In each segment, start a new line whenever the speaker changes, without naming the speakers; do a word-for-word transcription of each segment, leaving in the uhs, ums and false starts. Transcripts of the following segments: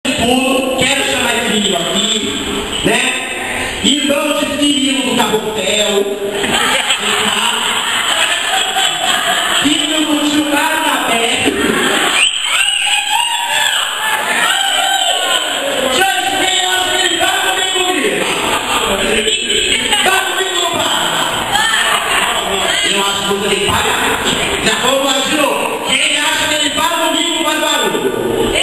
tudo, quero chamar esse menino aqui, né? E vamos esse menino do Caboctel, filho do tio Carnabé. Gente, quem acha que ele tá comigo, grita? Tá comigo, não para? Eu acho que ele paga. Já vamos lá de novo. Quem acha que ele paga comigo, faz barulho.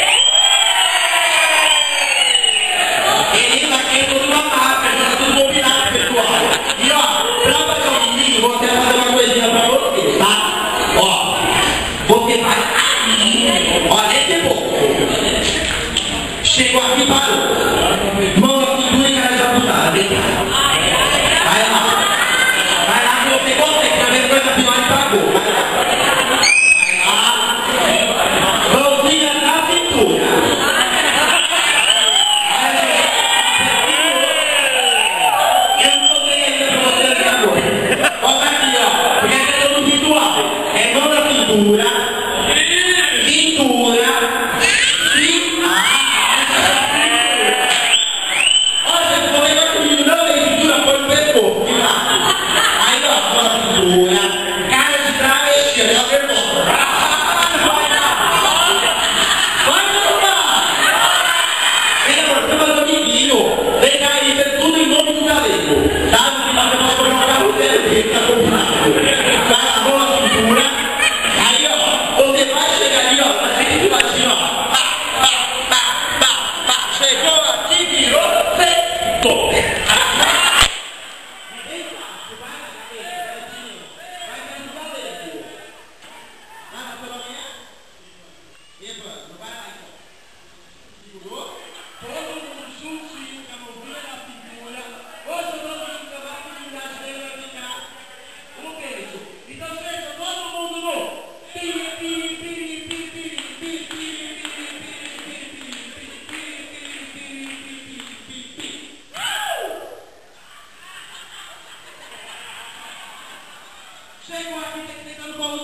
Chegou aqui, parou. Mão aqui, dura e cara de apontada. Vai lá. Vai lá que você consegue. Tá vendo coisa pior e pagou. Vai lá. Vai lá. Mãozinha na cintura. Eu não tô ganhando pra você essa coisa. Olha aqui, ó. Porque é todo ritual. É mão na cintura. Cintura. Chegou aqui, tem que tentar no colo